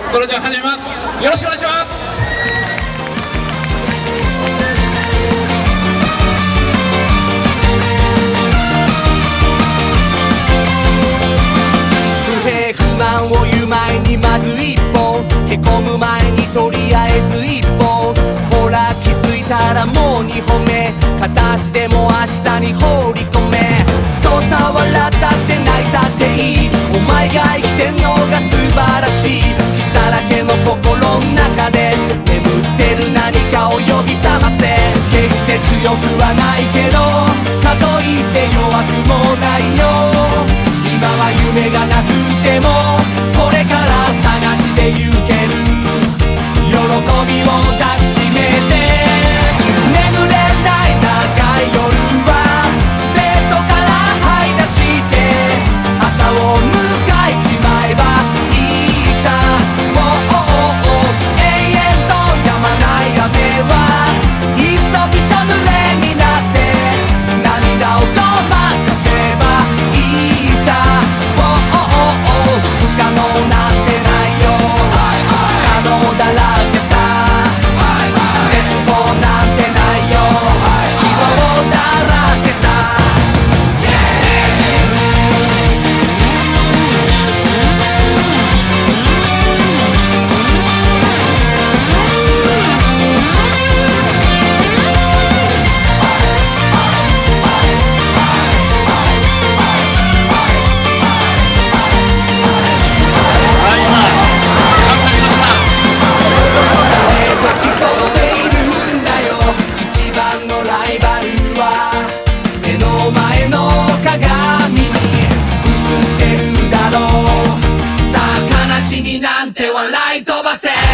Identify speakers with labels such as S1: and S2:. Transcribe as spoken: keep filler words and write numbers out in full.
S1: それでは始めます。よろしくお願いします。
S2: 不平不満を言う前にまず一本、へこむ前にとりあえず一本、ほら気づいたらもう二歩目、片足でも明日に放り込め。そうさ笑ったって泣いたっていい、お前が生きてんのが素晴らしい。傷だらけの心の中で眠ってる何かを呼び覚ませ。決して強くはないけどかといって弱くもないよ。今は夢がなくてもこれから探してゆける。喜びを抱きしめて眠れない長い夜はベッドから這い出して朝を迎えちまえばいいさ。もう永遠と止まない雨はいっそびしょ濡れになって涙をごまかせばいいさ。もう不可能なんてないよ、可能だらけさ。絶望なんてないよ、希望だらけさ。目の前の鏡に映ってるだろう。さあ悲しみなんて笑い飛ばせ。